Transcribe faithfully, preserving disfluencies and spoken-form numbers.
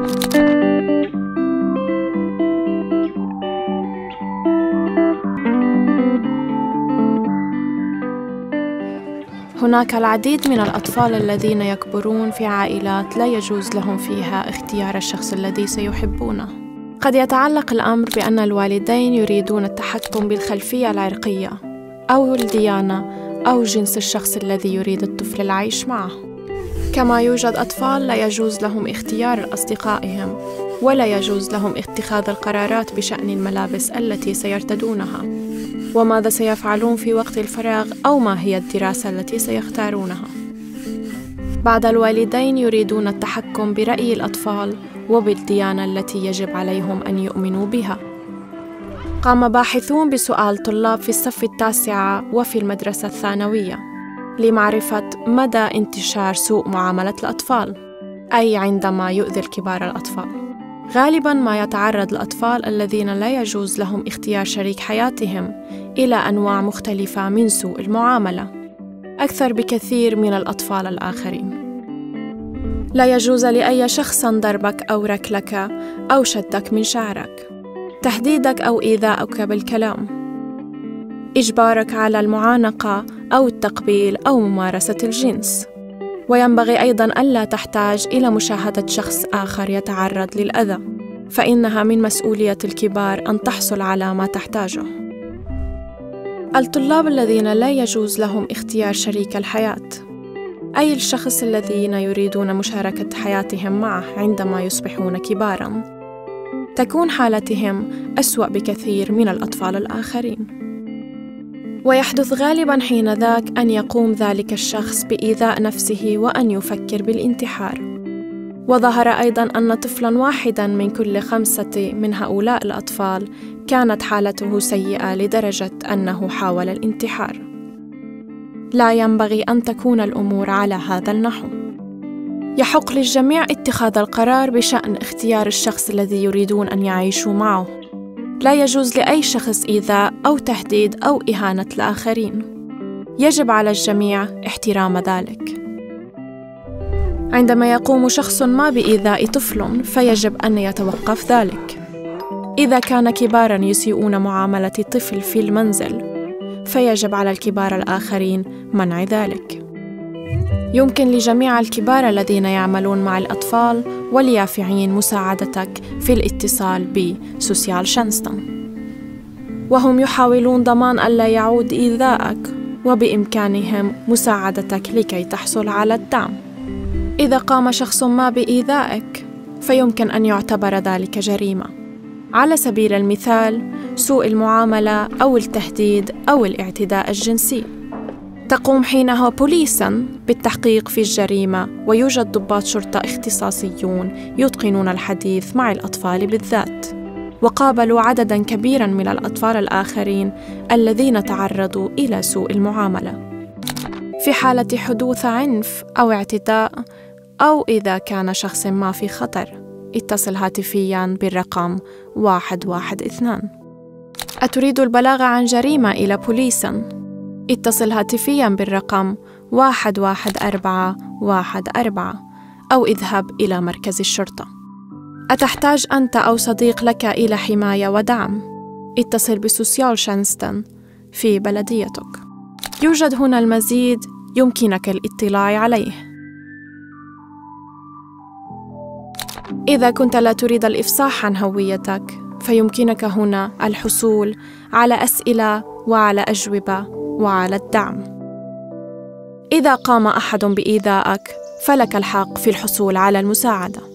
هناك العديد من الأطفال الذين يكبرون في عائلات لا يجوز لهم فيها اختيار الشخص الذي سيحبونه. قد يتعلق الأمر بأن الوالدين يريدون التحكم بالخلفية العرقية أو الديانة أو جنس الشخص الذي يريد الطفل العيش معه. كما يوجد أطفال لا يجوز لهم اختيار أصدقائهم، ولا يجوز لهم اتخاذ القرارات بشأن الملابس التي سيرتدونها، وماذا سيفعلون في وقت الفراغ، أو ما هي الدراسة التي سيختارونها. بعض الوالدين يريدون التحكم برأي الأطفال وبالديانة التي يجب عليهم أن يؤمنوا بها. قام باحثون بسؤال طلاب في الصف التاسعة وفي المدرسة الثانوية لمعرفة مدى انتشار سوء معاملة الأطفال، أي عندما يؤذي الكبار الأطفال. غالباً ما يتعرض الأطفال الذين لا يجوز لهم اختيار شريك حياتهم إلى أنواع مختلفة من سوء المعاملة، أكثر بكثير من الأطفال الآخرين. لا يجوز لأي شخص ضربك أو ركلك أو شدك من شعرك، تهديدك أو إيذاءك بالكلام، إجبارك على المعانقة أو التقبيل أو ممارسة الجنس. وينبغي أيضاً ألا تحتاج إلى مشاهدة شخص آخر يتعرض للأذى، فإنها من مسؤولية الكبار أن تحصل على ما تحتاجه. الطلاب الذين لا يجوز لهم اختيار شريك الحياة، أي الشخص الذين يريدون مشاركة حياتهم معه عندما يصبحون كباراً، تكون حالتهم أسوأ بكثير من الأطفال الآخرين. ويحدث غالباً حين ذاك أن يقوم ذلك الشخص بإيذاء نفسه وأن يفكر بالانتحار. وظهر أيضاً أن طفلاً واحداً من كل خمسة من هؤلاء الأطفال كانت حالته سيئة لدرجة أنه حاول الانتحار. لا ينبغي أن تكون الأمور على هذا النحو. يحق للجميع اتخاذ القرار بشأن اختيار الشخص الذي يريدون أن يعيشوا معه. لا يجوز لأي شخص إيذاء أو تهديد أو إهانة الآخرين. يجب على الجميع احترام ذلك. عندما يقوم شخص ما بإيذاء طفل، فيجب أن يتوقف ذلك. إذا كان كباراً يسيئون معاملة طفل في المنزل، فيجب على الكبار الآخرين منع ذلك. يمكن لجميع الكبار الذين يعملون مع الأطفال واليافعين مساعدتك في الاتصال بسوسيال شانستون، وهم يحاولون ضمان ألا يعود إيذائك، وبإمكانهم مساعدتك لكي تحصل على الدعم. إذا قام شخص ما بإيذائك، فيمكن أن يعتبر ذلك جريمة، على سبيل المثال سوء المعاملة أو التهديد أو الاعتداء الجنسي. تقوم حينها بوليساً بالتحقيق في الجريمة، ويوجد ضباط شرطة اختصاصيون يتقنون الحديث مع الأطفال بالذات، وقابلوا عدداً كبيراً من الأطفال الآخرين الذين تعرضوا إلى سوء المعاملة. في حالة حدوث عنف أو اعتداء، أو إذا كان شخص ما في خطر، اتصل هاتفياً بالرقم واحد واحد اثنان. أتريد البلاغ عن جريمة إلى بوليساً؟ اتصل هاتفياً بالرقم واحد واحد أربعة واحد أربعة، أو اذهب إلى مركز الشرطة. أتحتاج أنت أو صديق لك إلى حماية ودعم؟ اتصل بسوسيال شانستون في بلديتك. يوجد هنا المزيد يمكنك الاطلاع عليه. إذا كنت لا تريد الإفصاح عن هويتك، فيمكنك هنا الحصول على أسئلة وعلى أجوبة وعلى الدعم. إذا قام أحد بإيذائك، فلك الحق في الحصول على المساعدة.